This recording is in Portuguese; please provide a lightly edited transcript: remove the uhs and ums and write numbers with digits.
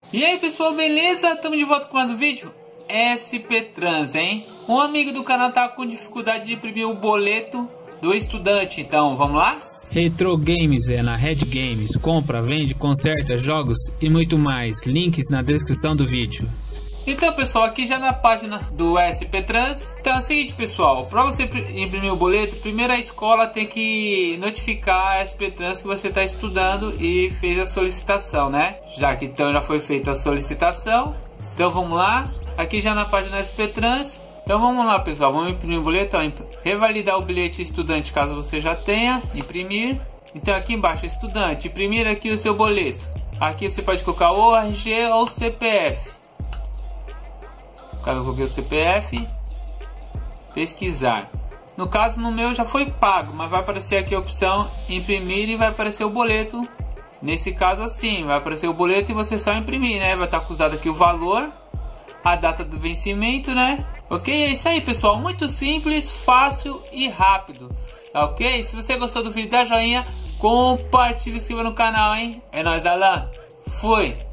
E aí pessoal, beleza? Estamos de volta com mais um vídeo SP Trans, hein? Um amigo do canal tá com dificuldade de imprimir o boleto do estudante, então vamos lá? Retro Games é na Red Games, compra, vende, conserta, jogos e muito mais, links na descrição do vídeo. Então pessoal, aqui já na página do SP Trans. Então é o seguinte pessoal, para você imprimir o boleto, primeiro a escola tem que notificar a SP Trans que você está estudando e fez a solicitação, né? Já que então já foi feita a solicitação. Então vamos lá, aqui já na página SP Trans. Então vamos lá pessoal, vamos imprimir o boleto, ó, revalidar o bilhete estudante caso você já tenha, imprimir. Então aqui embaixo estudante, imprimir aqui o seu boleto. Aqui você pode colocar o RG ou o CPF. Caso eu coloquei o CPF, pesquisar. No caso, no meu já foi pago, mas vai aparecer aqui a opção imprimir e vai aparecer o boleto. Nesse caso assim, vai aparecer o boleto e você só imprimir, né? Vai estar acusado aqui o valor, a data do vencimento, né? Ok? É isso aí, pessoal. Muito simples, fácil e rápido. Tá ok? Se você gostou do vídeo, dá joinha, compartilha e se inscreva no canal, hein? É nóis da LAN. Fui!